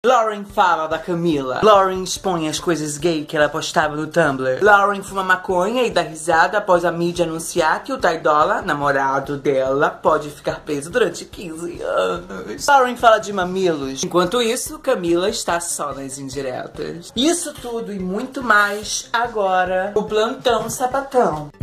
Lauren fala da Camila. Lauren expõe as coisas gay que ela postava no Tumblr. Lauren fuma maconha e dá risada após a mídia anunciar que o Ty Dolla, namorado dela, pode ficar preso durante 15 anos. Lauren fala de mamilos. Enquanto isso, Camila está só nas indiretas. Isso tudo e muito mais agora o Plantão Sapatão.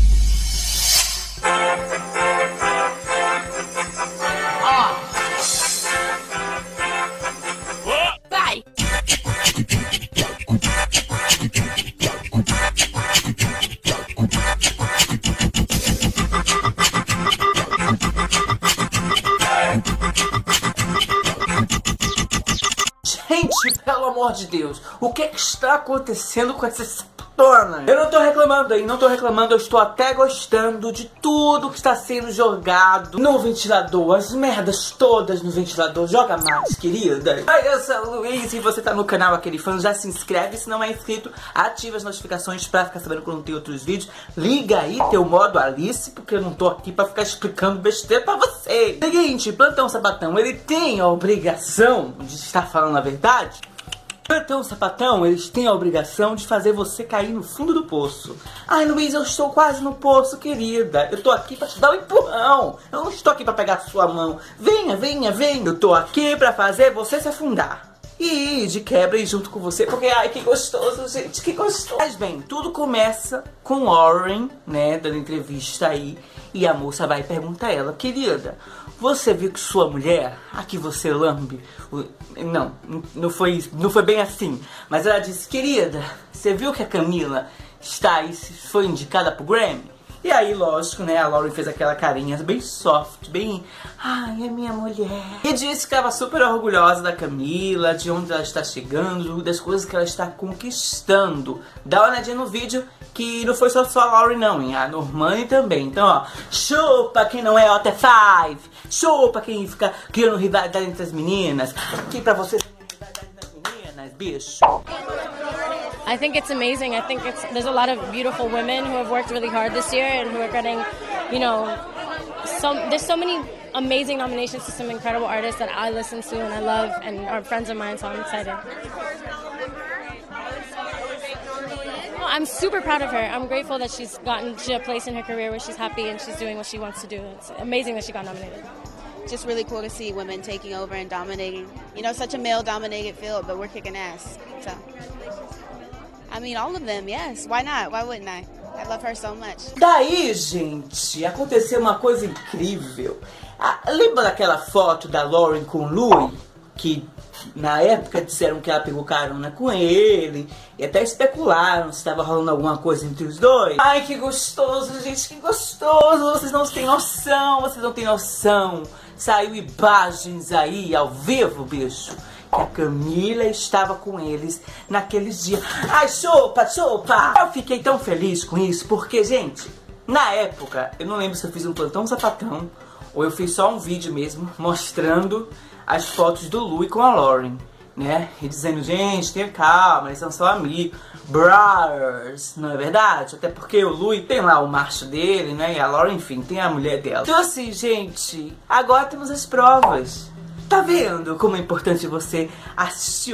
Gente, pelo amor de Deus, o que está acontecendo com essa sapatona? Eu não tô reclamando aí, não tô reclamando, eu estou até gostando de tudo que está sendo jogado no ventilador, as merdas todas no ventilador. Joga mais, querida. Oi, eu sou o Luiz e você tá no canal Aquele Fã, já se inscreve, se não é inscrito, ativa as notificações pra ficar sabendo quando tem outros vídeos. Liga aí teu modo Alice, porque eu não tô aqui pra ficar explicando besteira pra você. Seguinte, Plantão Sapatão, ele tem a obrigação de estar falando a verdade. Plantão Sapatão, eles têm a obrigação de fazer você cair no fundo do poço. Ai, Luiz, eu estou quase no poço, querida. Eu tô aqui pra te dar um empurrão. Eu não estou aqui pra pegar a sua mão. Venha, venha, venha. Eu tô aqui pra fazer você se afundar. E ir de quebra e junto com você, porque, ai, que gostoso, gente, que gostoso. Mas bem, tudo começa com Lauren, né, dando entrevista aí. E a moça vai perguntar a ela, querida, você viu que sua mulher, a que você lambe... Não foi bem assim. Mas ela disse, querida, você viu que a Camila está aí, foi indicada pro Grammy? E aí, lógico, né, a Lauren fez aquela carinha bem soft, bem... Ai, é minha mulher. E disse que estava super orgulhosa da Camila, de onde ela está chegando, das coisas que ela está conquistando. Dá uma olhadinha no vídeo, que não foi só a Lauren não, hein? A Normani também. Então, ó, chupa quem não é OT5, chupa quem fica criando rivalidade entre as meninas. Aqui pra vocês, rivalidade entre as meninas, bicho. I think it's amazing. I think there's a lot of beautiful women who have worked really hard this year and who are getting, you know, there's so many amazing nominations to some incredible artists that I listen to and I love and are friends of mine, so I'm excited. I'm super proud of her. I'm grateful that she's gotten to a place in her career where she's happy and she's doing what she wants to do. It's amazing that she got nominated. Just really cool to see women taking over and dominating. You know, such a male-dominated field, but we're kicking ass. So, I mean, all of them, yes. Why not? Why wouldn't I? I love her so much. Daí, gente, aconteceu uma coisa incrível. Lembra daquela foto da Lauren com o Louis? Que na época disseram que ela pegou carona com ele. E até especularam se estava rolando alguma coisa entre os dois. Ai, que gostoso, gente, que gostoso. Vocês não têm noção, vocês não têm noção. Saiu imagens aí, ao vivo, bicho, que a Camila estava com eles naqueles dias. Ai, chupa, chupa! Eu fiquei tão feliz com isso, porque, gente, na época, eu não lembro se eu fiz um Plantão Sapatão ou eu fiz só um vídeo mesmo, mostrando as fotos do Louis com a Lauren, né? E dizendo, gente, tenha calma, eles são só amigos, brothers, não é verdade? Até porque o Louis tem lá o macho dele, né? E a Lauren, enfim, tem a mulher dela. Então assim, gente, agora temos as provas. Tá vendo como é importante você assistir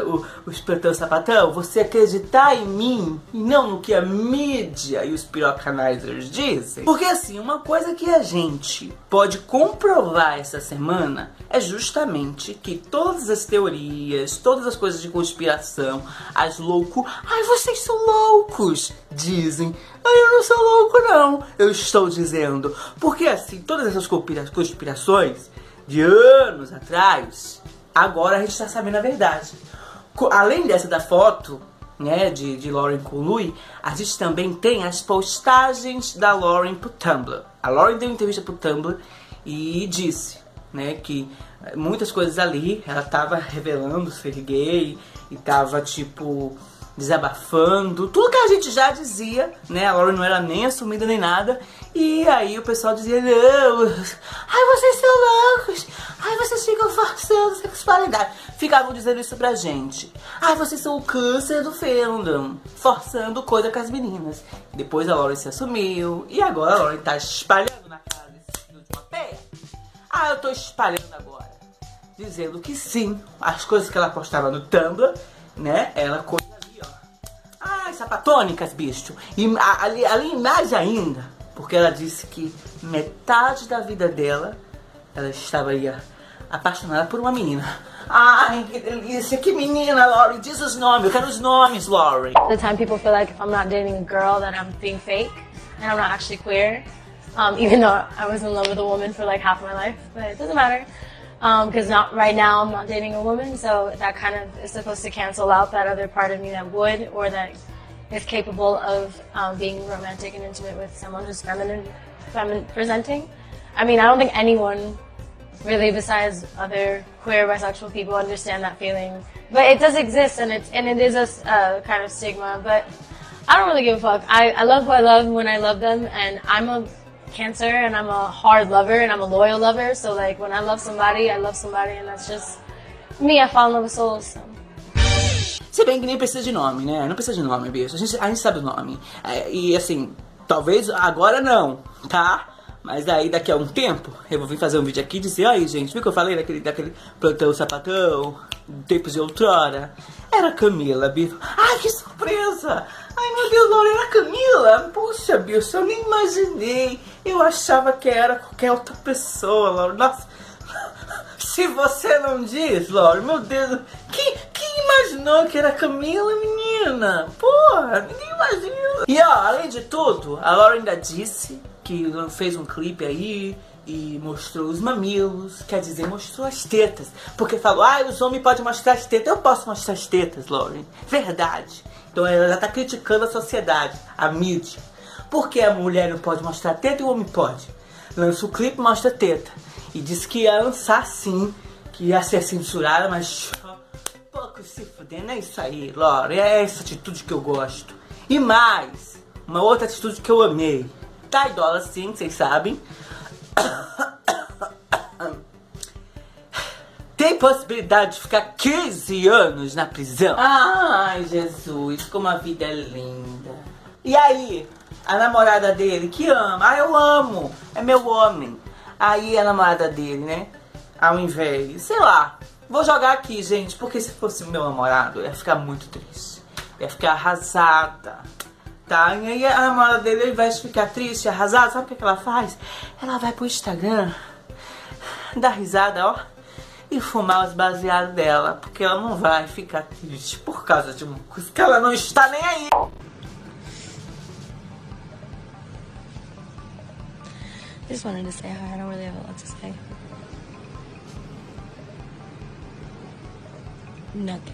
os Plantão Sapatão? Você acreditar em mim e não no que a mídia e os pirocanizers dizem? Porque assim, uma coisa que a gente pode comprovar essa semana é justamente que todas as teorias, todas as coisas de conspiração, as loucos... Ai, vocês são loucos! Dizem. Ai, eu não sou louco não. Eu estou dizendo. Porque assim, todas essas conspirações... de anos atrás, agora a gente tá sabendo a verdade. Além dessa da foto, né, de Lauren com o Louis, a gente também tem as postagens da Lauren pro Tumblr. A Lauren deu entrevista pro Tumblr e disse, né, que muitas coisas ali, ela tava revelando ser gay e tava, tipo, desabafando, tudo que a gente já dizia, né, a Lauren não era nem assumida nem nada, e aí o pessoal dizia, não, ai, vocês são loucos, ai, vocês ficam forçando sexualidade, ficavam dizendo isso pra gente, ai, vocês são o câncer do fandom, forçando coisa com as meninas. Depois a Lauren se assumiu, e agora a Lauren tá espalhando na cara desse filho de uma pé. Ah, eu tô espalhando agora. dizendo que sim, as coisas que ela postava no Tumblr, né, ela coisa ali, ó. Ai, sapatônicas, bicho. E ali mais ainda, porque ela disse que metade da vida dela, ela estava aí apaixonada por uma menina. Ai, que delícia, que menina, Lori, diz os nomes, eu quero os nomes, Lori. The time people feel like if I'm not dating a girl that I'm being fake and I'm not actually queer, even though I was in love with a woman for like half my life, but it doesn't matter. Because right now I'm not dating a woman, so that kind of is supposed to cancel out that other part of me that would, or that is capable of being romantic and intimate with someone who's feminine presenting. I mean, I don't think anyone really besides other queer bisexual people understand that feeling, but it does exist, and it is a kind of stigma, but I don't really give a fuck. I love who I love when I love them, and I'm a Cancer, and I'm a hard lover, and I'm a loyal lover, so like when I love somebody, and that's just me. I fall in love with souls, so. Se bem que nem precisa de nome, né? Não precisa de nome, bicho. A gente sabe o nome. E assim, talvez agora não, tá? Mas aí daqui a um tempo, eu vou vir fazer um vídeo aqui e dizer, aí gente, viu que eu falei daquele plantão sapatão, tempos de outrora? Era Camila, bicho. Ai, que surpresa! Ai, meu Deus, Lori, era Camila? Puxa, bicho, eu nem imaginei. Eu achava que era qualquer outra pessoa, Lori. Nossa, se você não diz, Lori, meu Deus, quem imaginou que era Camila, menina? Porra, ninguém imagina. E ó, além de tudo, a Lori ainda disse que fez um clipe aí e mostrou os mamilos, quer dizer, mostrou as tetas. Porque falou, os homens podem mostrar as tetas. Eu posso mostrar as tetas, Lori. Verdade. Então ela já tá criticando a sociedade, a mídia. Por que a mulher não pode mostrar teta e o homem pode? Lança o clipe e mostra teta. E disse que ia lançar sim, que ia ser censurada, mas pouco se fudendo. É isso aí, Lori. É essa atitude que eu gosto. E mais, uma outra atitude que eu amei. Tá idola sim, vocês sabem. Tem possibilidade de ficar 15 anos na prisão. Ai, Jesus, como a vida é linda. E aí, a namorada dele, que ama. Eu amo, é meu homem. Aí a namorada dele, né, ao invés, sei lá, vou jogar aqui, gente, porque se fosse meu namorado, eu ia ficar muito triste. Eu ia ficar arrasada. Tá? E aí a namorada dele, ao invés de ficar triste, arrasada, sabe o que ela faz? Ela vai pro Instagram, dá risada, ó, e fumar os baseados dela, porque ela não vai ficar triste por causa de uma coisa que ela não está nem aí. I just wanted to say hi. I don't really have a lot to say. Nothing.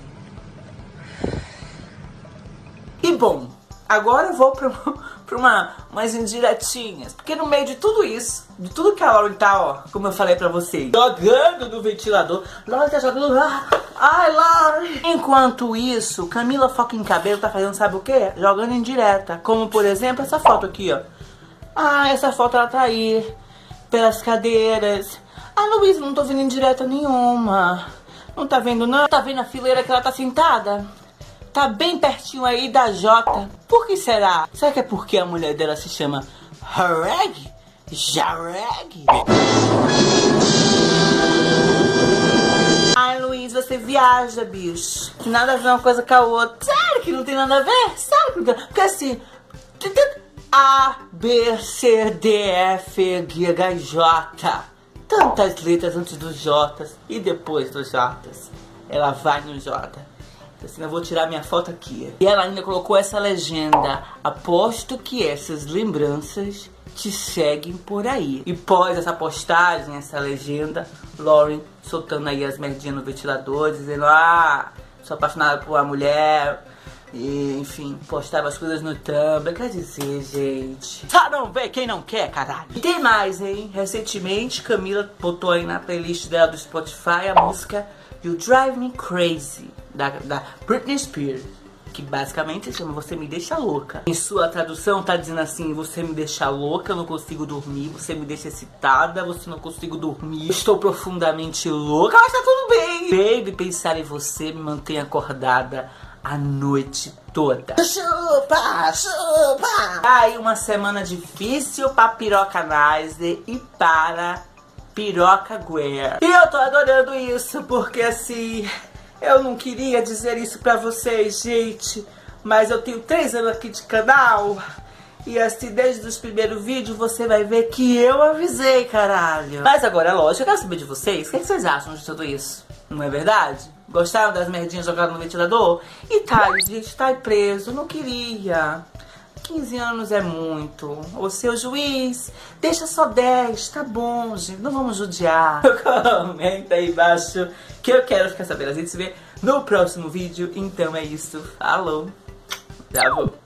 E bom, agora eu vou pra umas indiretinhas. Porque no meio de tudo isso, de tudo que a Lori tá, ó, como eu falei pra vocês, jogando no ventilador. Lori tá jogando. Ai, Lori! Enquanto isso, Camila fucking Cabello tá fazendo sabe o quê? Jogando em direta. Como, por exemplo, essa foto aqui, ó. Ah, essa foto ela tá aí, pelas cadeiras. Ah, Luísa, não tô vendo em direta nenhuma. Não tá vendo, não? Tá vendo a fileira que ela tá sentada? Tá bem pertinho aí da Jota. Por que será? Será que é porque a mulher dela se chama Jareg? Jareg? Ai, Luiz, você viaja, bicho. Tem nada a ver uma coisa com a outra. Sério que não tem nada a ver? Sério que não tem? Porque assim... A, B, C, D, F, G, H, J. Tantas letras antes dos J's e depois dos J's. Ela vai no J. Assim, eu vou tirar minha foto aqui. E ela ainda colocou essa legenda. Aposto que essas lembranças te seguem por aí. E pós essa postagem, essa legenda, Lauren soltando aí as merdinhas no ventilador, dizendo, sou apaixonada por uma mulher. E, enfim, postava as coisas no Tumblr. Quer dizer, gente, só não vê quem não quer, caralho. E tem mais, hein? Recentemente, Camila botou aí na playlist dela do Spotify a música You Drive Me Crazy, da Britney Spears, que basicamente se chama Você Me Deixa Louca. Em sua tradução tá dizendo assim: você me deixa louca, eu não consigo dormir. Você me deixa excitada, você não consigo dormir. Estou profundamente louca, mas tá tudo bem. Baby, pensar em você me mantém acordada a noite toda. Chupa, chupa. Aí uma semana difícil pra Piroca Nice e para Piroca Guerra. E eu tô adorando isso, porque assim, eu não queria dizer isso pra vocês, gente, mas eu tenho 3 anos aqui de canal. E assim, desde os primeiros vídeos, você vai ver que eu avisei, caralho. Mas agora, lógico, eu quero saber de vocês. O que vocês acham de tudo isso? Não é verdade? Gostaram das merdinhas jogadas no ventilador? E tá, gente, tá preso. Não queria. 15 anos é muito. Ô, seu juiz, deixa só 10, tá bom, gente. Não vamos judiar. Comenta aí embaixo que eu quero ficar sabendo. A gente se vê no próximo vídeo. Então é isso. Falou. Já vou.